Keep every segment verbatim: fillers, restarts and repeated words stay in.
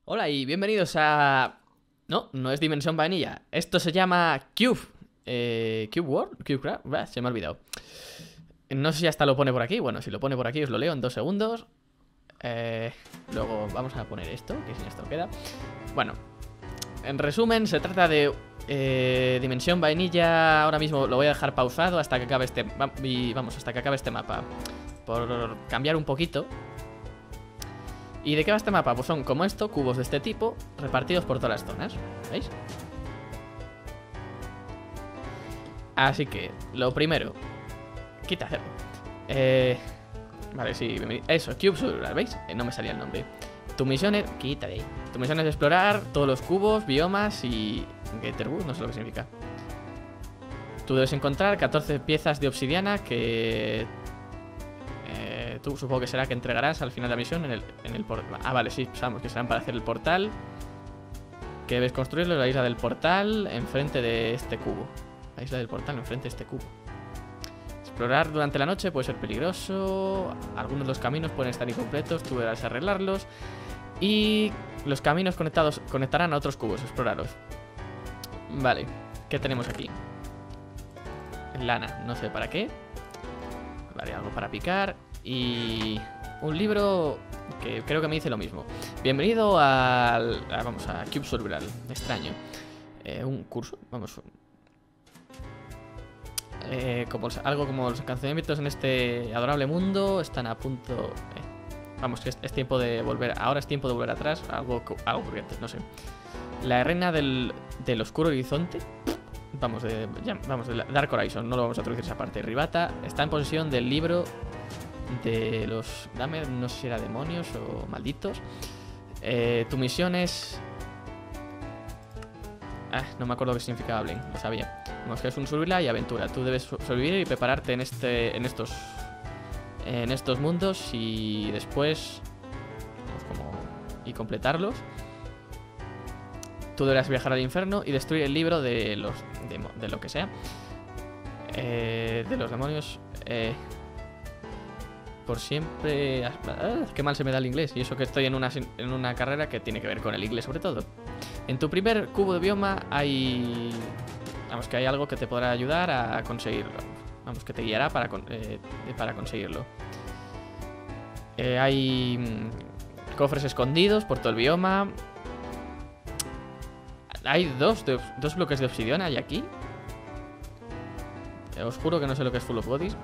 Hola y bienvenidos a... No, no es Dimensión Vainilla. Esto se llama Cube. Eh, ¿Cube World? ¿Cube Craft? Bah, se me ha olvidado. No sé si hasta lo pone por aquí. Bueno, si lo pone por aquí os lo leo en dos segundos. Eh, luego vamos a poner esto, que sin esto queda. Bueno, en resumen, se trata de eh, Dimensión Vainilla. Ahora mismo lo voy a dejar pausado hasta que acabe este... Y vamos, hasta que acabe este mapa. Por cambiar un poquito. ¿Y de qué va este mapa? Pues son como esto, cubos de este tipo, repartidos por todas las zonas. ¿Veis? Así que, lo primero. Quita hacerlo. Eh... Vale, sí, eso, Cube Survival, ¿veis? Eh, no me salía el nombre. Tu misión es... Quita de ahí. Tu misión es explorar todos los cubos, biomas y... Getterwood, no sé lo que significa. Tú debes encontrar catorce piezas de obsidiana que... Tú supongo que será que entregarás al final de la misión en el, en el portal. Ah, vale, sí, sabemos que serán para hacer el portal. Que debes construirlo en la isla del portal, enfrente de este cubo. La isla del portal, enfrente de este cubo. Explorar durante la noche puede ser peligroso. Algunos de los caminos pueden estar incompletos, tú deberás arreglarlos. Y los caminos conectados conectarán a otros cubos, explorarlos. Vale, ¿qué tenemos aquí? Lana, no sé para qué. Vale, algo para picar. Y un libro que creo que me dice lo mismo. Bienvenido al... A, vamos, a Cube Survival. Extraño. Eh, un curso, vamos. Eh, como, algo como los alcanzamientos en este adorable mundo están a punto... Eh, vamos, que es, es tiempo de volver... Ahora es tiempo de volver atrás. Algo, algo corriente, no sé. La reina del, del oscuro horizonte. Vamos, de, ya, vamos, de Dark Horizon. No lo vamos a traducir esa parte. Ribata está en posesión del libro... de los... Dame, no sé si era demonios o malditos. eh, Tu misión es... Ah, no me acuerdo qué significaba Blaine, lo sabía. Vamos, que es un survival y aventura. Tú debes sobrevivir y prepararte en este... En estos... En estos mundos y después... Pues como... Y completarlos. Tú deberás viajar al infierno y destruir el libro de los... De, de lo que sea. Eh, de los demonios... Eh... Por siempre... Ah, qué mal se me da el inglés. Y eso que estoy en una, en una carrera que tiene que ver con el inglés sobre todo. En tu primer cubo de bioma hay... Vamos, que hay algo que te podrá ayudar a conseguirlo. Vamos, que te guiará para, eh, para conseguirlo. Eh, hay cofres escondidos por todo el bioma. Hay dos, de, dos bloques de obsidiana hay aquí. Eh, os juro que no sé lo que es Full of Bodies.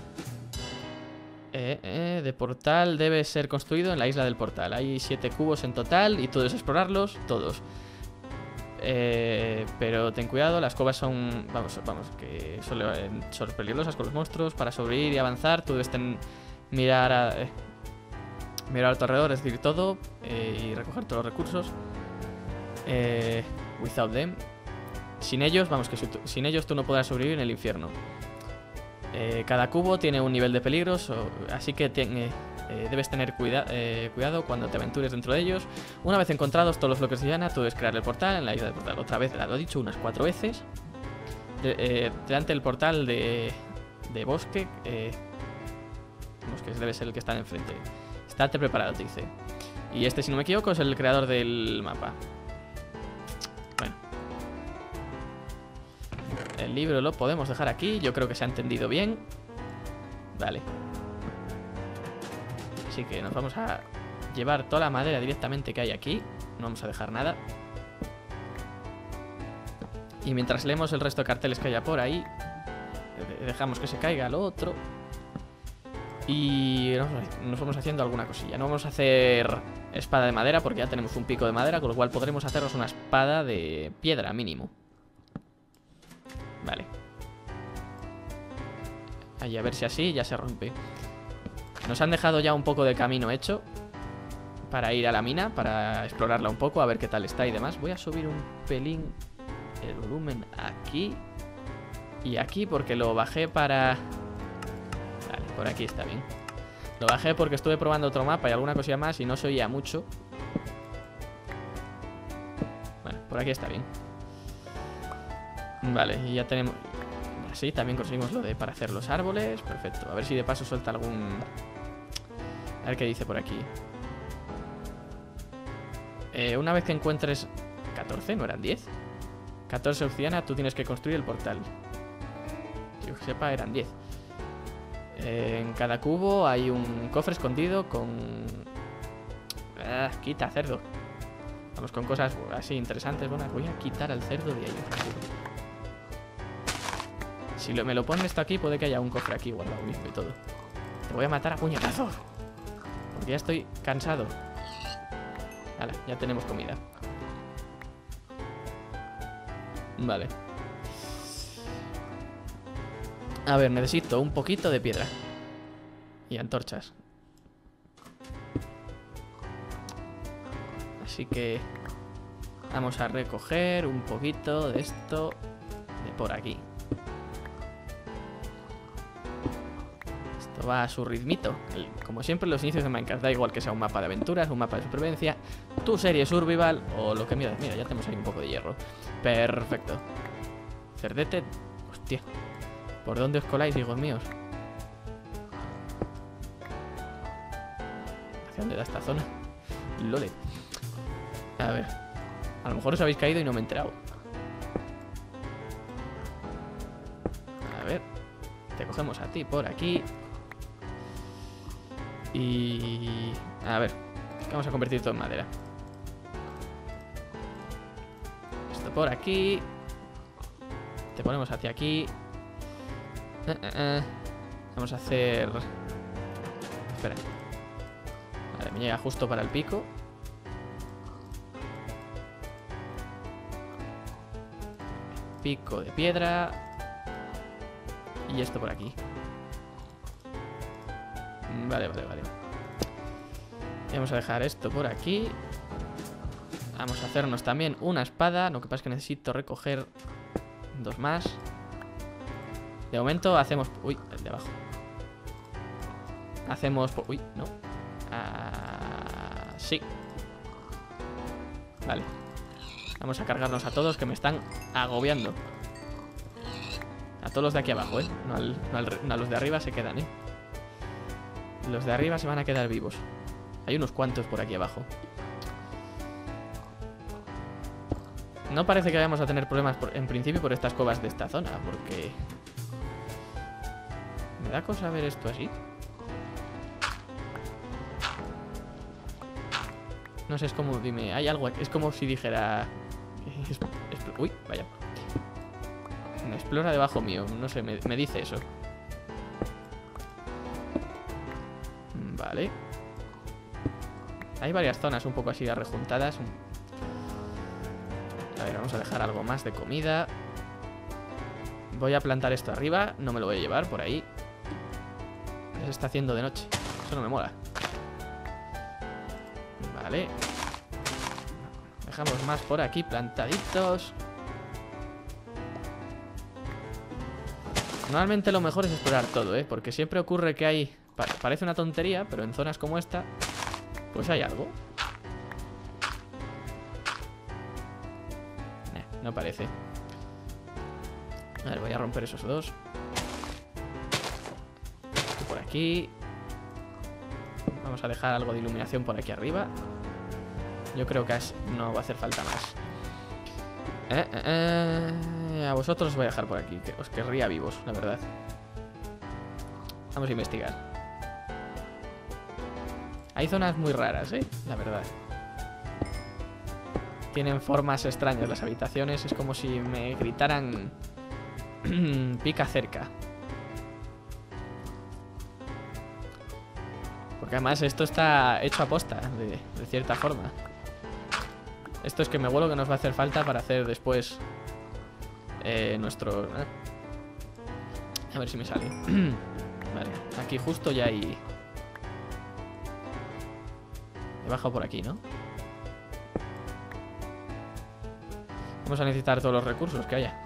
Eh, eh, de portal debe ser construido en la isla del portal. Hay siete cubos en total y tú debes explorarlos todos. Eh, pero ten cuidado, las cuevas son... Vamos, vamos, que son, son peligrosas con los monstruos. Para sobrevivir y avanzar tú debes ten, mirar a, eh, mirar a tu alrededor, es decir, todo. Eh, y recoger todos los recursos. eh, Without them. Sin ellos, vamos, que si, sin ellos tú no podrás sobrevivir en el infierno. Eh, cada cubo tiene un nivel de peligro, so, así que ten, eh, eh, debes tener cuida eh, cuidado cuando te aventures dentro de ellos. Una vez encontrados todos los bloques de llana, tú debes crear el portal en la isla del portal. Otra vez, lo he dicho unas cuatro veces. De, eh, delante del portal de, de bosque, eh, bosque debe ser el que está enfrente. Estate preparado, te dice. Y este, si no me equivoco, es el creador del mapa. Bueno. El libro lo podemos dejar aquí. Yo creo que se ha entendido bien. Vale. Así que nos vamos a llevar toda la madera directamente que hay aquí. No vamos a dejar nada. Y mientras leemos el resto de carteles que haya por ahí, dejamos que se caiga lo otro. Y nos vamos haciendo alguna cosilla. No vamos a hacer espada de madera porque ya tenemos un pico de madera, con lo cual podremos hacernos una espada de piedra mínimo. Vale. Ahí, a ver si así ya se rompe. Nos han dejado ya un poco de camino hecho para ir a la mina, para explorarla un poco, a ver qué tal está y demás. Voy a subir un pelín el volumen aquí y aquí porque lo bajé para... Vale, por aquí está bien. Lo bajé porque estuve probando otro mapa y alguna cosilla más y no se oía mucho. Bueno, por aquí está bien. Vale, y ya tenemos... Así también conseguimos lo de para hacer los árboles. Perfecto, a ver si de paso suelta algún... A ver qué dice por aquí. Eh, una vez que encuentres... ¿catorce? ¿No eran diez? catorce obsidiana, tú tienes que construir el portal. Que yo sepa, eran diez. Eh, en cada cubo hay un cofre escondido con... Ah, quita, cerdo. Vamos, con cosas así interesantes. Bueno, voy a quitar al cerdo de ahí. Si lo, me lo ponen esto aquí, puede que haya un cofre aquí guardado mismo y todo. Te voy a matar a puñetazos. Porque ya estoy cansado. Vale, ya tenemos comida. Vale. A ver, necesito un poquito de piedra. Y antorchas. Así que vamos a recoger un poquito de esto de por aquí. Esto va a su ritmito. El, como siempre en los inicios de Minecraft, da igual que sea un mapa de aventuras, un mapa de supervivencia, tu serie survival o lo que mira. Mira, ya tenemos ahí un poco de hierro. Perfecto. Cerdete. Hostia. ¿Por dónde os coláis, hijos míos? ¿Hacia dónde da esta zona? Lole. A ver. A lo mejor os habéis caído y no me he enterado. A ver. Te cogemos a ti por aquí. Y... A ver. Vamos a convertir todo en madera. Esto por aquí. Te ponemos hacia aquí. Uh, uh, uh. Vamos a hacer... Espera. Vale, me llega justo para el pico. Pico de piedra. Y esto por aquí. Vale, vale, vale. Y vamos a dejar esto por aquí. Vamos a hacernos también una espada. Lo que pasa es que necesito recoger dos más. De momento hacemos... Uy, el de abajo. Hacemos... Uy, no. Ah, sí. Vale. Vamos a cargarnos a todos que me están agobiando. A todos los de aquí abajo, ¿eh? No, al, no, al, no a los de arriba se quedan, ¿eh? Los de arriba se van a quedar vivos. Hay unos cuantos por aquí abajo. No parece que vayamos a tener problemas por, en principio por estas cuevas de esta zona, porque... Me da cosa ver esto así. No sé, es como... Dime, hay algo... Es como si dijera... Uy, vaya. Me explora debajo mío. No sé, me, me dice eso. Vale. Hay varias zonas un poco así rejuntadas. A ver, vamos a dejar algo más de comida. Voy a plantar esto arriba. No me lo voy a llevar por ahí. Ya se está haciendo de noche. Eso no me mola. Vale. Dejamos más por aquí plantaditos. Normalmente lo mejor es explorar todo, ¿eh? Porque siempre ocurre que hay... Parece una tontería, pero en zonas como esta pues hay algo. Nah, no parece. A ver, voy a romper esos dos. Esto por aquí. Vamos a dejar algo de iluminación por aquí arriba. Yo creo que no va a hacer falta más. Eh, eh, eh, a vosotros os voy a dejar por aquí, que os querría vivos, la verdad. Vamos a investigar. Hay zonas muy raras, ¿eh? La verdad. Tienen formas extrañas las habitaciones. Es como si me gritaran... pica cerca. Porque además esto está hecho a posta, de, de cierta forma. Esto es que me huelo que nos va a hacer falta para hacer después eh, nuestro... ¿eh? A ver si me sale. Vale, aquí justo ya hay... He bajado por aquí, ¿no? Vamos a necesitar todos los recursos que haya.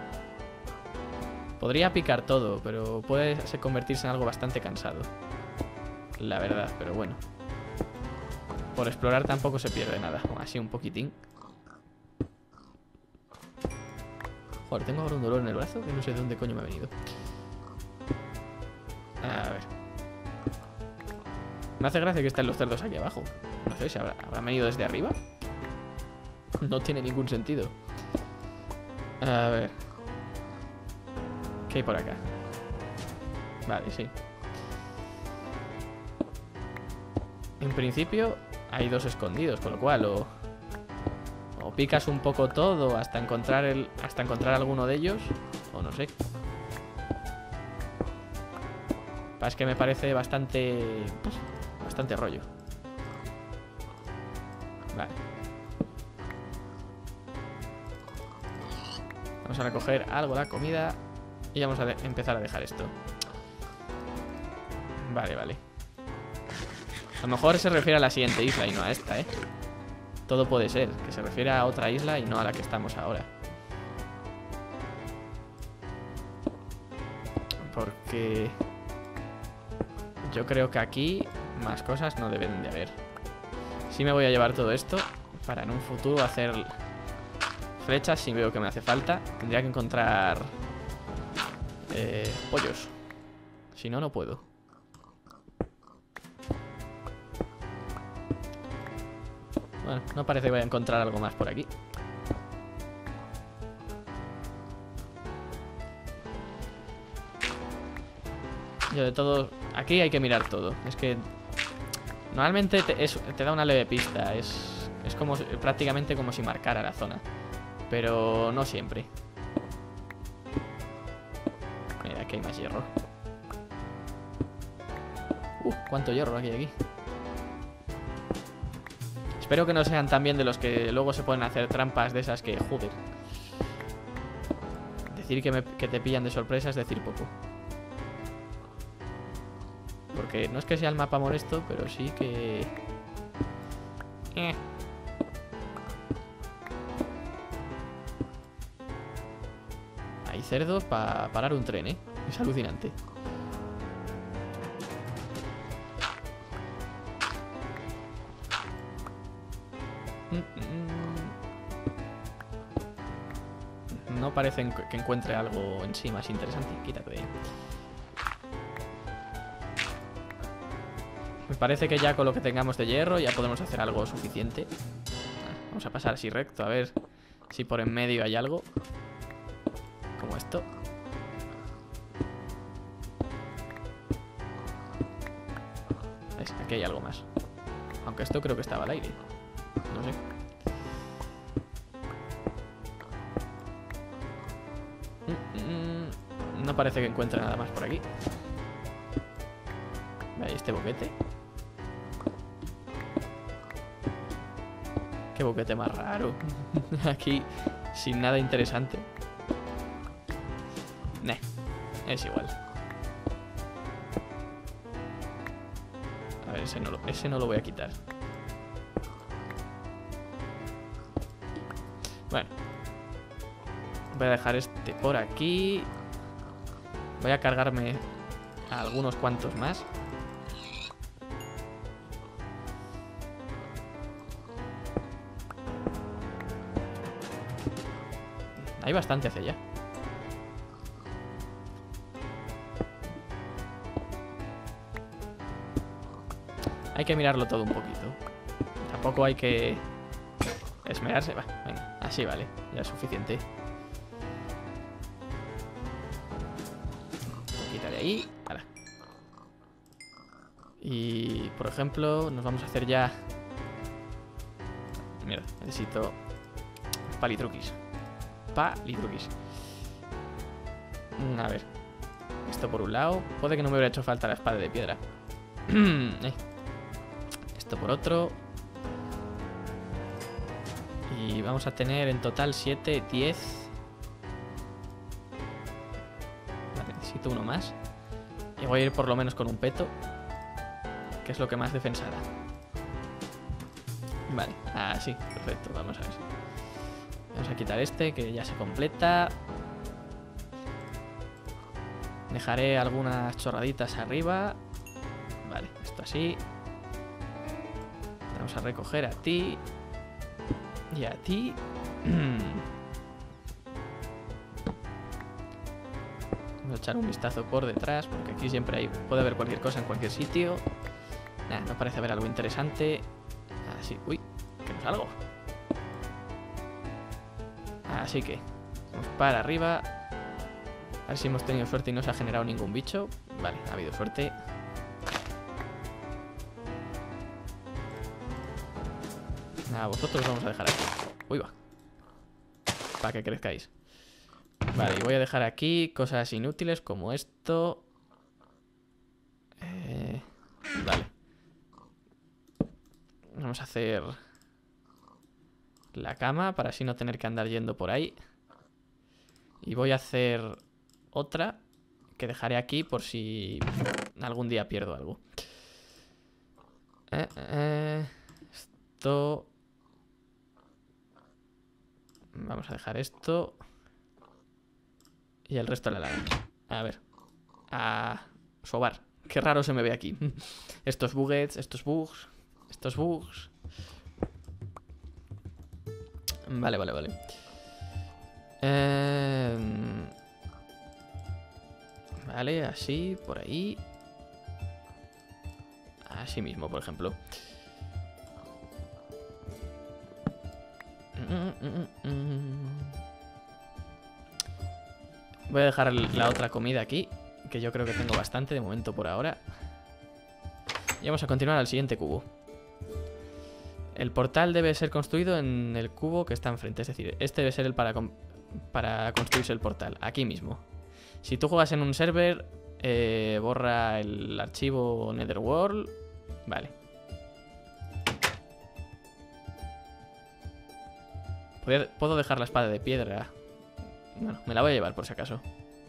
Podría picar todo, pero puede convertirse en algo bastante cansado. La verdad, pero bueno. Por explorar tampoco se pierde nada. Así un poquitín. Joder, tengo ahora un dolor en el brazo que no sé de dónde coño me ha venido. A ver. Me hace gracia que estén los cerdos aquí abajo. No sé si habrá, habrán venido desde arriba. No tiene ningún sentido. A ver. ¿Qué hay por acá? Vale, sí. En principio hay dos escondidos, con lo cual o, o picas un poco todo hasta encontrar el, hasta encontrar alguno de ellos, o no sé. Es que me parece bastante bastante rollo. Vale. Vamos a recoger algo de la comida y vamos a empezar a dejar esto. Vale, vale. A lo mejor se refiere a la siguiente isla y no a esta, ¿eh? Todo puede ser, que se refiere a otra isla y no a la que estamos ahora. Porque yo creo que aquí más cosas no deben de haber. Sí me voy a llevar todo esto para en un futuro hacer flechas si veo que me hace falta. Tendría que encontrar eh, pollos. Si no, no puedo. Bueno, no parece que vaya a encontrar algo más por aquí. Yo de todo... Aquí hay que mirar todo. Es que... Normalmente te, es, te da una leve pista. Es, es como prácticamente como si marcara la zona. Pero no siempre. Mira, aquí hay más hierro. Uh, cuánto hierro aquí hay aquí. Espero que no sean también de los que luego se pueden hacer trampas de esas que, joder. Decir que, me, que te pillan de sorpresa es decir poco. Porque no es que sea el mapa molesto, pero sí que... Eh. Hay cerdos para parar un tren, ¿eh? Es alucinante. No parece que encuentre algo en sí más interesante. Quítate de ahí. Me parece que ya con lo que tengamos de hierro ya podemos hacer algo suficiente. Vamos a pasar así recto a ver si por en medio hay algo. Como esto. ¿Ves? Aquí hay algo más. Aunque esto creo que estaba al aire. No sé. No parece que encuentre nada más por aquí. Ahí este boquete. Qué boquete más raro. Aquí sin nada interesante. Nah, es igual. A ver, ese no lo, ese no lo voy a quitar. Bueno. Voy a dejar este por aquí. Voy a cargarme a algunos cuantos más. Hay bastante hacia allá. Hay que mirarlo todo un poquito. Tampoco hay que esmerarse. Va, venga, así vale. Ya es suficiente. Quita de ahí. Vale. Y, por ejemplo, nos vamos a hacer ya... Mira, necesito palitruquis. Palitruquis. A ver. Esto por un lado. Puede que no me hubiera hecho falta la espada de piedra. eh. Esto por otro. Y vamos a tener en total siete, diez. Vale, necesito uno más. Y voy a ir por lo menos con un peto, que es lo que más defensa da. Vale, ah, sí, perfecto, vamos a ver. Vamos a quitar este, que ya se completa. Dejaré algunas chorraditas arriba. Vale, esto así. Vamos a recoger a ti. Y a ti. Vamos a echar un vistazo por detrás, porque aquí siempre hay, puede haber cualquier cosa en cualquier sitio. Nah, no parece haber algo interesante. Ah, sí. Uy, que no salgo. Así que vamos para arriba. A ver si hemos tenido suerte y no se ha generado ningún bicho. Vale, ha habido suerte. A vosotros os vamos a dejar aquí. Uy, va. Para que crezcáis. Vale, y voy a dejar aquí cosas inútiles como esto. Eh, vale. Vamos a hacer la cama para así no tener que andar yendo por ahí. Y voy a hacer otra que dejaré aquí por si algún día pierdo algo. Eh, eh, esto... Vamos a dejar esto. Y el resto de la lana. A ver. A sobar. Qué raro se me ve aquí. Estos buggets, estos bugs. Estos bugs. Vale, vale, vale. Eh... Vale, así, por ahí. Así mismo, por ejemplo. Voy a dejar la otra comida aquí, que yo creo que tengo bastante de momento por ahora. Y vamos a continuar al siguiente cubo. El portal debe ser construido en el cubo que está enfrente. Es decir, este debe ser el para, para construirse el portal, aquí mismo. Si tú juegas en un server, eh, borra el archivo Netherworld. Vale. Puedo dejar la espada de piedra. Bueno, me la voy a llevar por si acaso.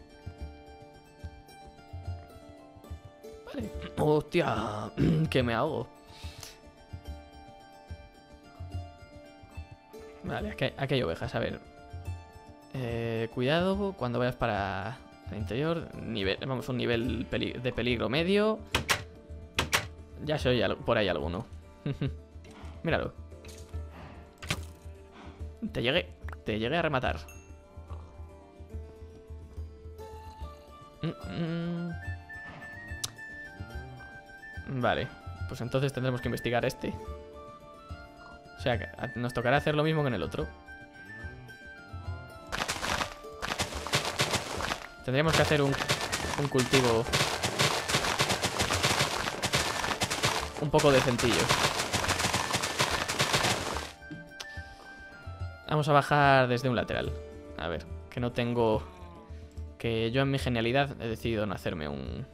Vale. Hostia, que me ahogo. Vale, aquí hay, aquí hay ovejas, a ver. Eh, cuidado cuando vayas para el interior. Nivel, vamos, un nivel peli de peligro medio. Ya se oye por ahí alguno. Míralo. Te llegué, te llegué a rematar. Mm, mm. Vale, pues entonces tendremos que investigar este. O sea, que nos tocará hacer lo mismo que en el otro. Tendríamos que hacer un, un cultivo un poco decentillo. Vamos a bajar desde un lateral. A ver, que no tengo... Que yo en mi genialidad he decidido no hacerme un...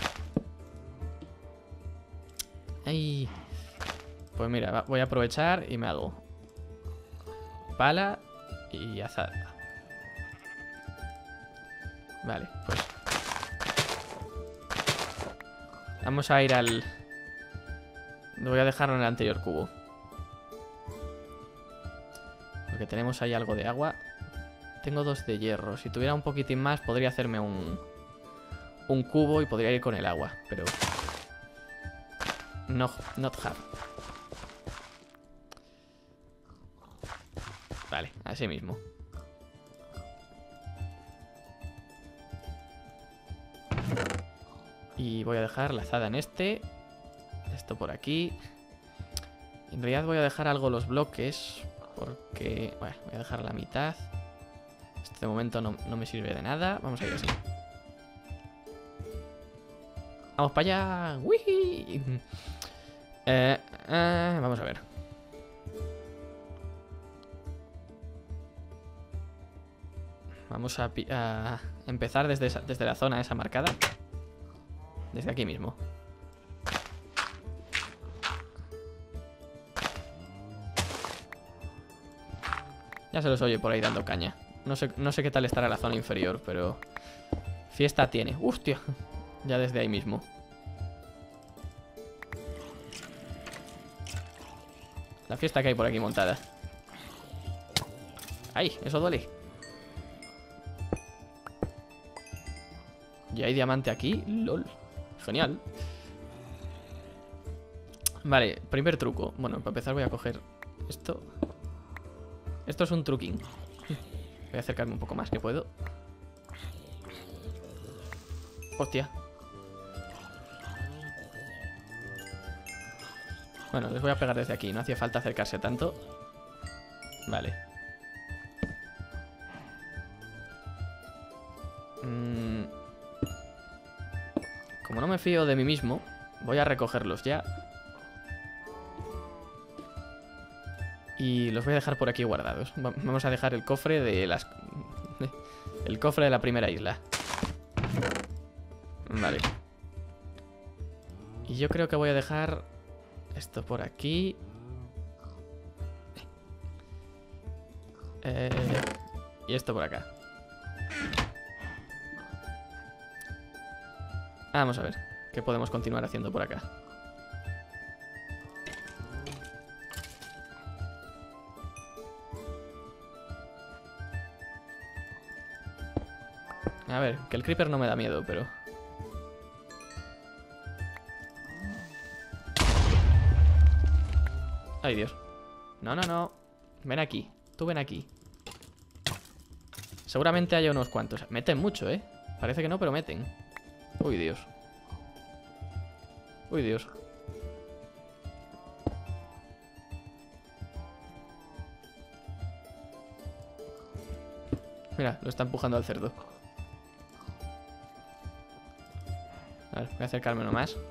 ¡Ay! Pues mira, voy a aprovechar y me hago pala y azada. Vale, pues vamos a ir al... Lo voy a dejar en el anterior cubo, porque tenemos ahí algo de agua. Tengo dos de hierro. Si tuviera un poquitín más podría hacerme un un cubo y podría ir con el agua, pero no, not have. Vale, así mismo. Y voy a dejar la azada en este. Esto por aquí. En realidad voy a dejar algo los bloques, porque... Bueno, voy a dejar la mitad. Este momento no, no me sirve de nada. Vamos a ir así. ¡Vamos para allá! ¡Wii! Eh, eh, vamos a ver. Vamos a, a empezar desde, esa, desde la zona esa marcada. Desde aquí mismo. Ya se los oye por ahí dando caña. No sé, no sé qué tal estará la zona inferior, pero... Fiesta tiene. ¡Hostia! Ya desde ahí mismo. La fiesta que hay por aquí montada. ¡Ay! Eso duele. ¿Y hay diamante aquí? ¡Lol! Genial. Vale, primer truco. Bueno, para empezar voy a coger esto. Esto es un truquín. Voy a acercarme un poco más que puedo. Hostia. Bueno, les voy a pegar desde aquí. No hacía falta acercarse tanto. Vale. me fío de mí mismo, voy a recogerlos ya. Y los voy a dejar por aquí guardados. Vamos a dejar el cofre de las... El cofre de la primera isla. Vale. Y yo creo que voy a dejar esto por aquí. Eh, y esto por acá. Vamos a ver qué podemos continuar haciendo por acá. A ver, que el creeper no me da miedo, pero... Ay, Dios. No, no, no. Ven aquí. Tú ven aquí. Seguramente haya unos cuantos. Meten mucho, ¿eh? Parece que no, pero meten. Uy, Dios. Uy, Dios. Mira, lo está empujando al cerdo. A ver, voy a acercarme uno más.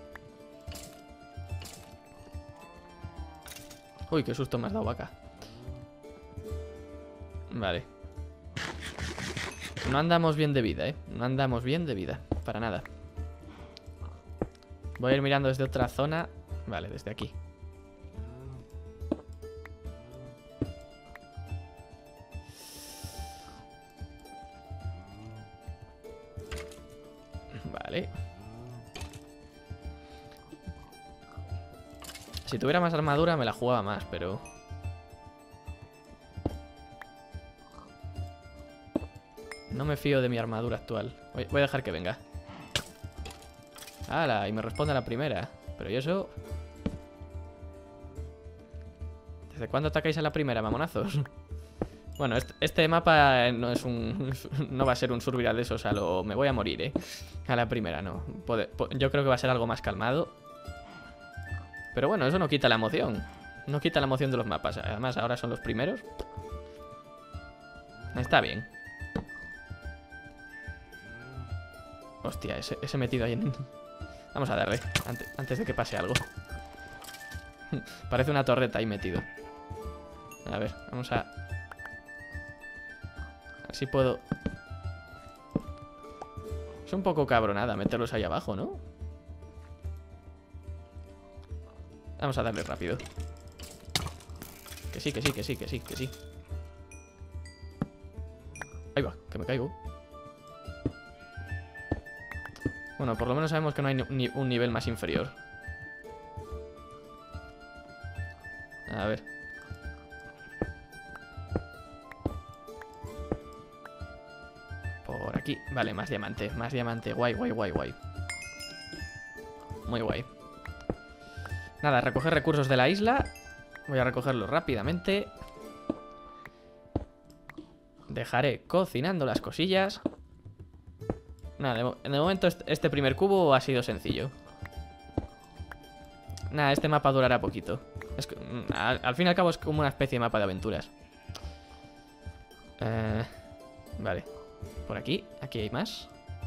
Uy, qué susto me has dado, vaca. Vale. No andamos bien de vida, ¿eh? No andamos bien de vida, para nada. Voy a ir mirando desde otra zona. Vale, desde aquí. Vale. Si tuviera más armadura me la jugaba más, pero... No me fío de mi armadura actual. Voy, voy a dejar que venga. ¡Hala! Y me responde a la primera. Pero ¿y eso? ¿Desde cuándo atacáis a la primera, mamonazos? Bueno, este, este mapa no es un... No va a ser un survival de esos a lo... Me voy a morir, ¿eh? A la primera, no. Puede, yo creo que va a ser algo más calmado. Pero bueno, eso no quita la emoción. No quita la emoción de los mapas. Además, ahora son los primeros. Está bien. Hostia, ese, ese metido ahí en... Vamos a darle, antes, antes de que pase algo. Parece una torreta ahí metido. A ver, vamos a... A ver si puedo... Es un poco cabronada meterlos ahí abajo, ¿no? Vamos a darle rápido. Que sí, que sí, que sí, que sí, que sí. Ahí va, que me caigo. Bueno, por lo menos sabemos que no hay ni un nivel más inferior. A ver. Por aquí. Vale, más diamante, más diamante. Guay, guay, guay, guay. Muy guay. Nada, recoger recursos de la isla. Voy a recogerlos rápidamente. Dejaré cocinando las cosillas. Nada, de, de momento este primer cubo ha sido sencillo. Nada, este mapa durará poquito. Es que, al, al fin y al cabo es como una especie de mapa de aventuras. Eh, vale. Por aquí, aquí hay más.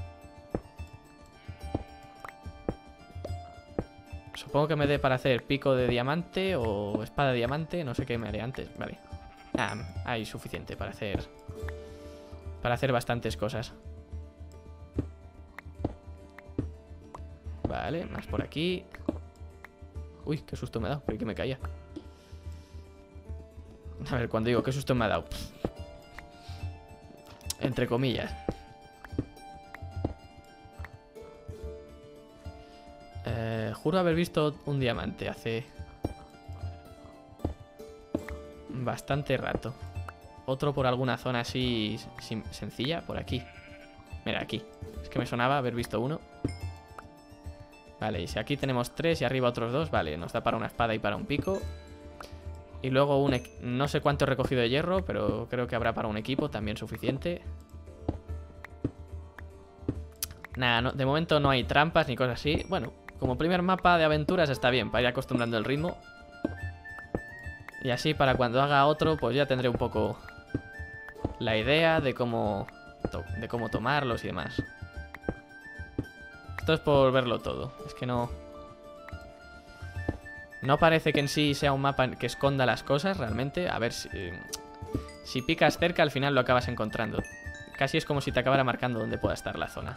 Supongo que me dé para hacer pico de diamante o espada de diamante. No sé qué me haré antes. Vale. Ah, hay suficiente para hacer... Para hacer bastantes cosas. Vale, más por aquí. Uy, qué susto me ha dado. Creí que me caía. A ver, cuando digo qué susto me ha dado, pff, entre comillas. eh, Juro haber visto un diamante hace bastante rato. Otro por alguna zona así sencilla. Por aquí. Mira, aquí. Es que me sonaba haber visto uno. Vale, y si aquí tenemos tres y arriba otros dos, vale, nos da para una espada y para un pico. Y luego un... No sé cuánto he recogido de hierro, pero creo que habrá para un equipo también suficiente. Nada, no, de momento no hay trampas ni cosas así. Bueno, como primer mapa de aventuras está bien, para ir acostumbrando el ritmo. Y así para cuando haga otro, pues ya tendré un poco la idea de cómo, de cómo tomarlos y demás. Esto es por verlo todo. Es que no... No parece que en sí sea un mapa que esconda las cosas realmente. A ver si... Si picas cerca al final lo acabas encontrando. Casi es como si te acabara marcando dónde pueda estar la zona.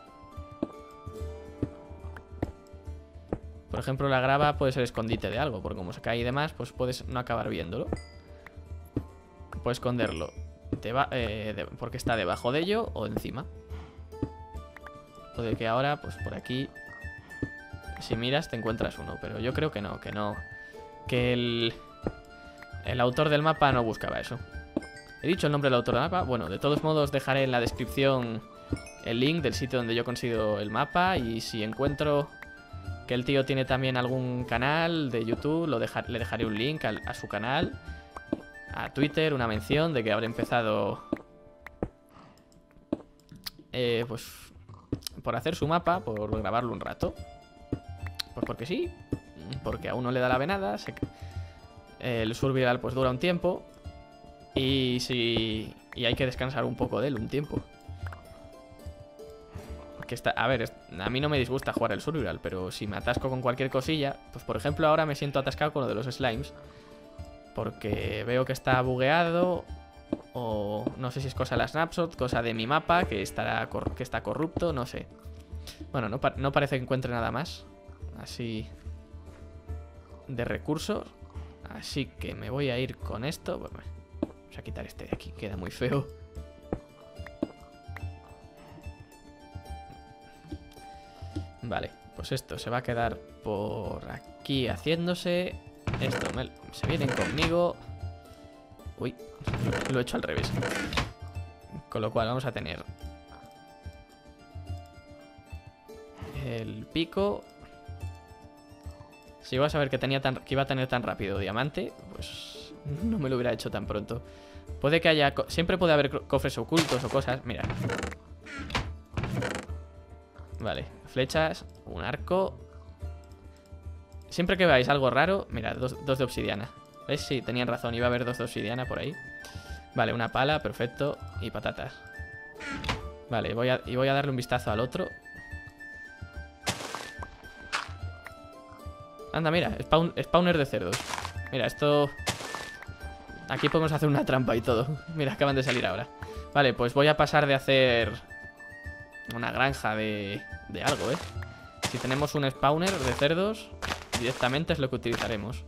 Por ejemplo, la grava puede ser escondite de algo, porque como se cae y demás, pues puedes no acabar viéndolo. Puedes esconderlo deba eh, de porque está debajo de ello o encima. O de que ahora, pues por aquí, si miras te encuentras uno. Pero yo creo que no, que no. Que el, el autor del mapa no buscaba eso. ¿He dicho el nombre del autor del mapa? Bueno, de todos modos dejaré en la descripción el link del sitio donde yo consigo el mapa. Y si encuentro que el tío tiene también algún canal de YouTube, lo dejar, le dejaré un link a, a su canal, a Twitter, una mención de que habrá empezado eh, pues por hacer su mapa, por grabarlo un rato. Pues porque sí, porque a uno le da la venada. Se, el survival pues dura un tiempo. Y si y hay que descansar un poco de él, un tiempo. Que está, a ver, a mí no me disgusta jugar el survival, pero si me atasco con cualquier cosilla, pues por ejemplo ahora me siento atascado con lo de los slimes, porque veo que está bugueado, o no sé si es cosa de la snapshot, cosa de mi mapa, que, estará que está corrupto, no sé. Bueno, no, pa no parece que encuentre nada más así de recursos, así que me voy a ir con esto. Bueno, vamos a quitar este de aquí, queda muy feo. Vale, pues esto se va a quedar por aquí haciéndose. Esto me, se vienen conmigo. Uy, lo he hecho al revés. Con lo cual vamos a tener el pico. Si iba a saber que, tenía tan, que iba a tener tan rápido diamante, pues no me lo hubiera hecho tan pronto. Puede que haya... Siempre puede haber cofres ocultos o cosas. Mira. Vale, flechas, un arco. Siempre que veáis algo raro, mirad, dos, dos de obsidiana. ¿Veis? Sí, tenían razón, iba a haber dos de obsidiana por ahí. Vale, una pala, perfecto. Y patatas. Vale, voy a, y voy a darle un vistazo al otro. Anda, mira, spawn, spawner de cerdos. Mira, esto... Aquí podemos hacer una trampa y todo. Mira, acaban de salir ahora. Vale, pues voy a pasar de hacer una granja de, de algo, ¿eh? Si tenemos un spawner de cerdos, directamente es lo que utilizaremos.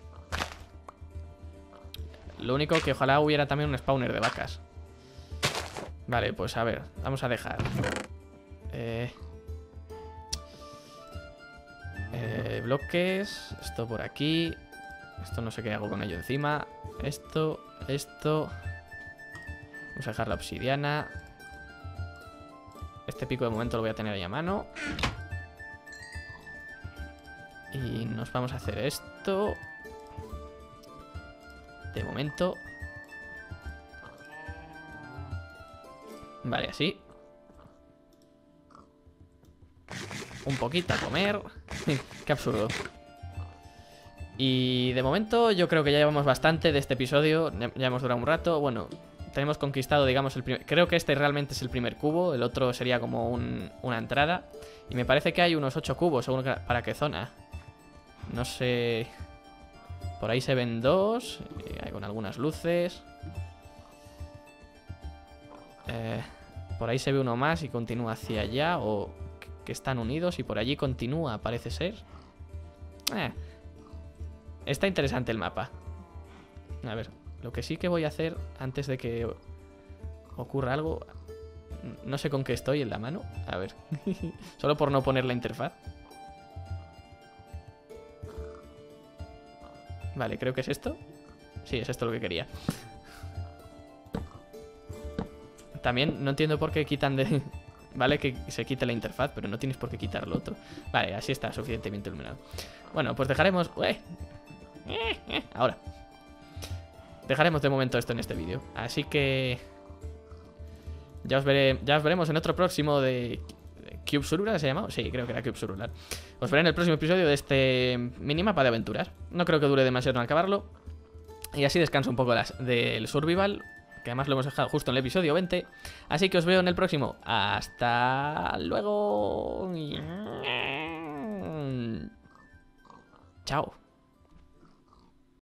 Lo único que ojalá hubiera también un spawner de vacas. Vale, pues a ver, vamos a dejar eh, eh, bloques. Esto por aquí. Esto no sé qué hago con ello encima. Esto, esto. Vamos a dejar la obsidiana. Este pico de momento lo voy a tener ahí a mano. Y nos vamos a hacer esto. De momento. Vale, así. Un poquito a comer. Qué absurdo. Y de momento yo creo que ya llevamos bastante de este episodio. Ya hemos durado un rato. Bueno, tenemos conquistado, digamos, el primer... Creo que este realmente es el primer cubo. El otro sería como un, una entrada. Y me parece que hay unos ocho cubos. Según para qué zona. No sé... Por ahí se ven dos. Hay con algunas luces. Eh, por ahí se ve uno más y continúa hacia allá. O que están unidos y por allí continúa, parece ser. Eh, está interesante el mapa. A ver, lo que sí que voy a hacer antes de que ocurra algo... No sé con qué estoy en la mano. A ver. Solo por no poner la interfaz. Vale, creo que es esto. Sí, es esto lo que quería. También no entiendo por qué quitan de... Vale, que se quite la interfaz, pero no tienes por qué quitar lo otro. Vale, así está suficientemente iluminado. Bueno, pues dejaremos... ¡Eh! Eh, eh, ahora. Dejaremos de momento esto en este vídeo. Así que... Ya os, veré, ya os veremos en otro próximo de... ¿Cube Survival se llama? Sí, creo que era Cube Survival. Os veré en el próximo episodio de este minimapa de aventuras. No creo que dure demasiado en acabarlo. Y así descanso un poco las, del Survival, que además lo hemos dejado justo en el episodio veinte. Así que os veo en el próximo. Hasta luego. Chao.